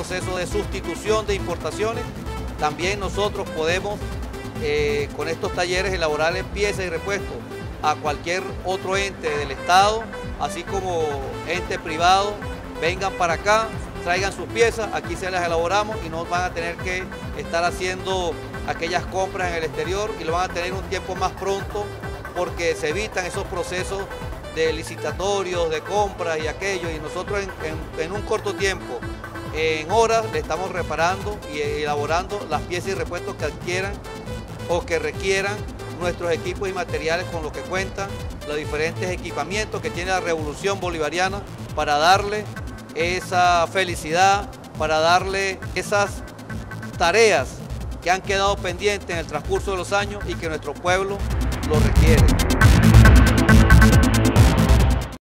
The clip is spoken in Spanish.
proceso de sustitución de importaciones. También nosotros podemos con estos talleres elaborarles piezas y repuestos a cualquier otro ente del Estado, así como ente privado, vengan para acá, traigan sus piezas, aquí se las elaboramos y no van a tener que estar haciendo aquellas compras en el exterior y lo van a tener un tiempo más pronto porque se evitan esos procesos de licitatorios, de compras y aquello, y nosotros en un corto tiempo, en horas, le estamos reparando y elaborando las piezas y repuestos que adquieran o que requieran nuestros equipos y materiales con los que cuentan, los diferentes equipamientos que tiene la Revolución Bolivariana para darle esa felicidad, para darle esas tareas que han quedado pendientes en el transcurso de los años y que nuestro pueblo lo requiere.